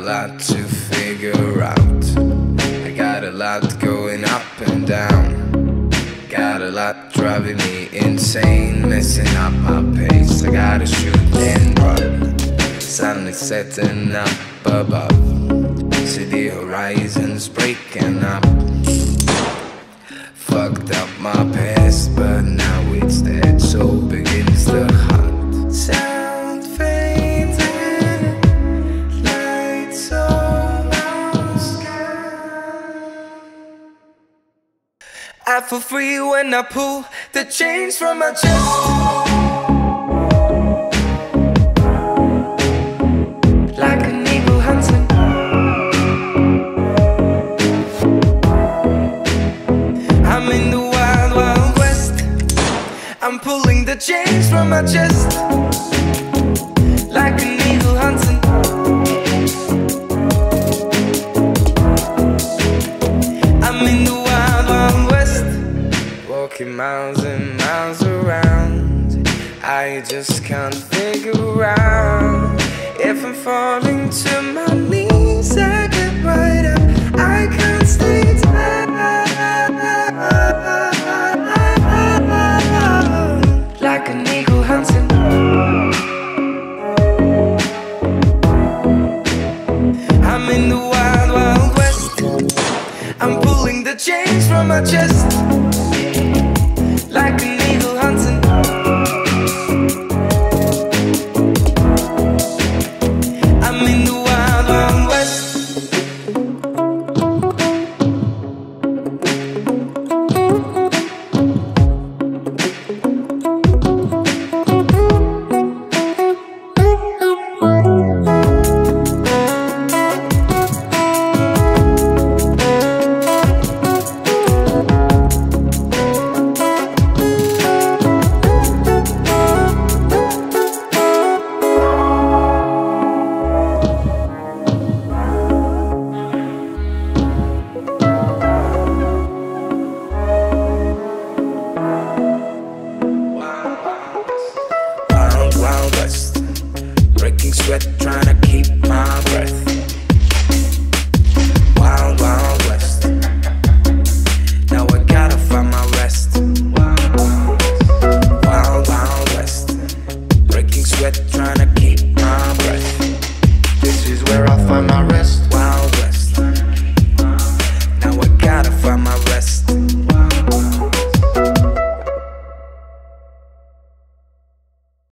lot to figure out. I got a lot going up and down. Got a lot driving me insane, messing up my pace. I gotta shoot and run. Sun is setting up above. See the horizon's breaking up. Fucked up my past, but now it's dead. So begins the hunt. Sound fades in, lights on our sky. I feel free when I pull the chains from my chest. Like an eagle hunting. I'm in the wild, wild west. I'm pulling the chains from my chest. Like an eagle hunting. I'm in the wild, wild west. Walking miles and miles around. I just can't figure out if I'm falling to my knees. I get right up, I can't stay down. Like an eagle hunting. I'm in the wild, wild west. I'm pulling the chains from my chest. Like an eagle hunting. I'm in the wild, wild west. Breaking sweat, trying to keep my breath. Wild, wild west. Now I gotta find my rest. Wild, wild west. Breaking sweat, trying to keep my breath. This is where I find my rest. Wild west. Now I gotta find my rest.